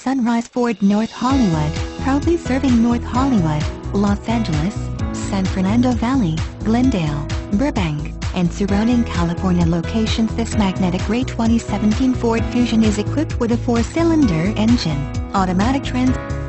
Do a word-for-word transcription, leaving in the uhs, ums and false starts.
Sunrise Ford North Hollywood, proudly serving North Hollywood, Los Angeles, San Fernando Valley, Glendale, Burbank, and surrounding California locations. This magnetic gray twenty seventeen Ford Fusion is equipped with a four-cylinder engine, automatic transmission,